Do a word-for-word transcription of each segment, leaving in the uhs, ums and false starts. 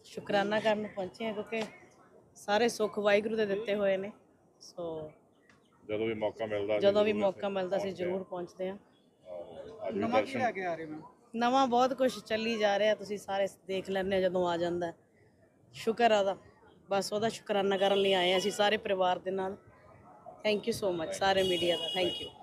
ਸ਼ੁਕਰਾਨਾ ਕਰਨ ਪਹੁੰਚੇ ਹਾਂ ਕਿਉਂਕਿ ਸਾਰੇ ਸੁੱਖ ਵਾਹਿਗੁਰੂ ਦੇ ਦਿੱਤੇ ਹੋਏ ਨੇ। ਸੋ ਜਦੋਂ ਵੀ ਮੌਕਾ ਮਿਲਦਾ ਜਦੋਂ ਵੀ ਮੌਕਾ ਮਿਲਦਾ ਸੀ ਜ਼ਰੂਰ ਪਹੁੰਚਦੇ ਹਾਂ। ਨਵਾਂ ਕੀ ਲੈ ਕੇ ਆ ਰਹੇ ਮੈਂ ਨਵਾਂ ਬਹੁਤ ਕੁਝ ਚੱਲੀ ਜਾ ਰਿਹਾ, ਤੁਸੀਂ ਸਾਰੇ ਦੇਖ ਲੈਂਦੇ ਹੋ ਜਦੋਂ ਆ ਜਾਂਦਾ। ਸ਼ੁਕਰ ਆ ਉਹਦਾ, ਬਸ ਉਹਦਾ ਸ਼ੁਕਰਾਨਾ ਕਰਨ ਲਈ ਆਏ ਹਾਂ ਅਸੀਂ ਸਾਰੇ ਪਰਿਵਾਰ ਦੇ ਨਾਲ। ਥੈਂਕ ਯੂ ਸੋ ਮਚ ਸਾਰੇ ਮੀਡੀਆ ਦਾ, ਥੈਂਕ ਯੂ।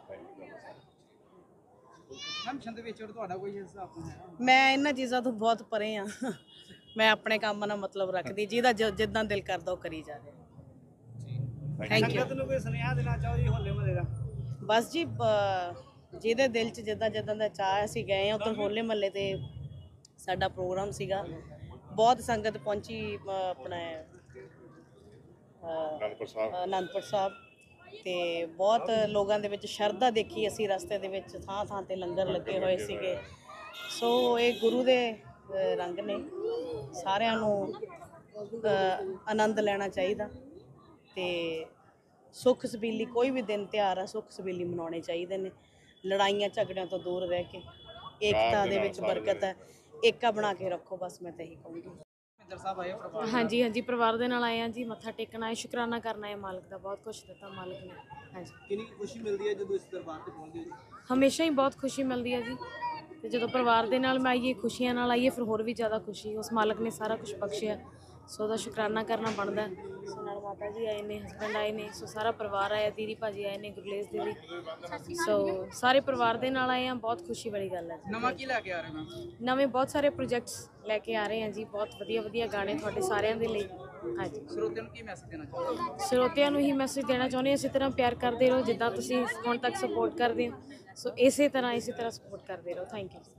ਮੈਮ ਛੰਦ ਵਿੱਚ ਤੁਹਾਡਾ ਕੋਈ ਹਿਸਾਬ ਹੈ? ਮੈਂ ਇਹਨਾਂ ਚੀਜ਼ਾਂ ਤੋਂ ਬਹੁਤ ਪਰੇ ਆ। ਮੈਂ ਆਪਣੇ ਕੰਮ ਨਾਲ ਮਤਲਬ ਰੱਖਦੀ, ਜਿਹਦਾ ਜਿੱਦਾਂ ਦਿਲ ਕਰਦਾ ਉਹ ਕਰੀ ਜਾ ਰਿਹਾ। Thank you. ਸੰਗਤ ਨੂੰ ਕੋਈ ਸੁਨੇਹਾ ਦੇਣਾ ਚਾਹੋ ਜੀ ਹੋਲੇ ਮਹੱਲੇ ਦਾ? ਬਸ ਜੀ ਜਿਹਦੇ ਦਿਲ 'ਚ ਜਿੱਦਾਂ ਜਿੱਦਾਂ ਦਾ ਚਾਹ, ਅਸੀਂ ਗਏ ਹਾਂ ਉੱਧਰ ਹੋਲੇ ਮਹੱਲੇ ਤੇ ਸਾਡਾ ਪ੍ਰੋਗਰਾਮ ਸੀਗਾ, ਬਹੁਤ ਸੰਗਤ ਪਹੁੰਚੀ ਆਪਣਾ ਅਨੰਦਪੁਰ ਸਾਹਿਬ, ਤੇ ਬਹੁਤ ਲੋਕਾਂ ਦੇ ਵਿੱਚ ਸ਼ਰਧਾ ਦੇਖੀ ਅਸੀਂ। ਰਸਤੇ ਦੇ ਵਿੱਚ ਥਾਂ ਥਾਂ ਤੇ ਲੰਗਰ ਲੱਗੇ ਹੋਏ ਸੀਗੇ। ਸੋ ਇਹ ਗੁਰੂ ਦੇ ਰੰਗ ਨੇ, ਸਾਰਿਆਂ ਨੂੰ ਆਨੰਦ ਲੈਣਾ ਚਾਹੀਦਾ ਤੇ ਸੁੱਖ ਸਬੀਲੀ ਕੋਈ ਵੀ ਦਿਨ ਤਿਉਹਾਰ ਆ ਸੁੱਖ ਸਬੀਲੀ ਮਨਾਉਣੇ ਚਾਹੀਦੇ ਨੇ। ਲੜਾਈਆਂ ਝਗੜਿਆਂ ਤੋਂ ਦੂਰ ਰਹਿ ਕੇ ਏਕਤਾ ਦੇ ਵਿੱਚ ਬਰਕਤ ਹੈ, ਏਕਾ ਬਣਾ ਕੇ ਰੱਖੋ, ਬਸ ਮੈਂ ਤਾਂ ਇਹੀ ਕਹੂੰਗੀ। ਸਾਹਿਬ ਆਏ ਪਰਿਵਾਰ? ਹਾਂਜੀ ਹਾਂਜੀ ਪਰਿਵਾਰ ਦੇ ਨਾਲ ਆਏ ਹਾਂ ਜੀ, ਮੱਥਾ ਟੇਕਣ ਆਏ, ਸ਼ੁਕਰਾਨਾ ਕਰਨਾ ਹੈ ਮਾਲਕ ਦਾ, ਬਹੁਤ ਕੁਛ ਦਿੱਤਾ ਮਾਲਕ ਨੇ। ਹਾਂਜੀ, ਕਿੰਨੀ ਖੁਸ਼ੀ ਮਿਲਦੀ ਹੈ ਜਦੋਂ ਇਸ ਦਰਬਾਰ ਤੇ ਪਹੁੰਚਦੇ ਹੋ ਜੀ? ਹਮੇਸ਼ਾ ਹੀ ਬਹੁਤ ਖੁਸ਼ੀ ਮਿਲਦੀ ਹੈ ਜੀ, ਤੇ ਜਦੋਂ ਪਰਿਵਾਰ ਦੇ ਨਾਲ ਮੈਂ ਆਈਏ, ਖੁਸ਼ੀਆਂ ਨਾਲ ਆਈਏ, ਫਿਰ ਹੋਰ ਵੀ ਜ਼ਿਆਦਾ ਖੁਸ਼ੀ। ਉਸ ਮਾਲਕ ਨੇ ਸਾਰਾ ਕੁਝ ਬਖਸ਼ਿਆ, ਸੋ ਉਹਦਾ ਸ਼ੁਕਰਾਨਾ ਕਰਨਾ ਬਣਦਾ। ਸੋ ਨਾਲ ਮਾਤਾ ਜੀ ਆਏ ਨੇ, ਹਸਬੈਂਡ ਆਏ ਨੇ, ਸੋ ਸਾਰਾ ਪਰਿਵਾਰ ਆਇਆ, ਦੀਦੀ ਭਾਜੀ ਆਏ ਨੇ, ਗੁਰਲੇਸ ਦੀਦੀ, ਸੋ ਸਾਰੇ ਪਰਿਵਾਰ ਦੇ ਨਾਲ ਆਏ ਹਾਂ। ਬਹੁਤ ਖੁਸ਼ੀ ਵਾਲੀ ਗੱਲ ਹੈ। ਨਵਾਂ ਕੀ ਲੈ ਕੇ ਆ ਰਹੇ ਮੈਮ? ਨਵੇਂ ਬਹੁਤ ਸਾਰੇ ਪ੍ਰੋਜੈਕਟਸ ਲੈ ਕੇ ਆ ਰਹੇ ਹਾਂ ਜੀ, ਬਹੁਤ ਵਧੀਆ ਵਧੀਆ ਗਾਣੇ ਤੁਹਾਡੇ ਸਾਰਿਆਂ ਦੇ ਲਈ। ਹਾਂਜੀ, ਸਰੋਤਿਆਂ ਨੂੰ ਕੀ ਮੈਸੇਜ ਦੇਣਾ ਚਾਹੁੰਦੇ? ਸਰੋਤਿਆਂ ਨੂੰ ਹੀ ਮੈਸੇਜ ਦੇਣਾ ਚਾਹੁੰਦੇ ਹਾਂ, ਇਸੇ ਤਰ੍ਹਾਂ ਪਿਆਰ ਕਰਦੇ ਰਹੋ ਜਿੱਦਾਂ ਤੁਸੀਂ ਹੁਣ ਤੱਕ ਸਪੋਰਟ ਕਰਦੇ ਹੋ। ਸੋ ਇਸੇ ਤਰ੍ਹਾਂ ਇਸੇ ਤਰ੍ਹਾਂ ਸਪੋਰਟ ਕਰਦੇ ਰਹੋ। Thank you.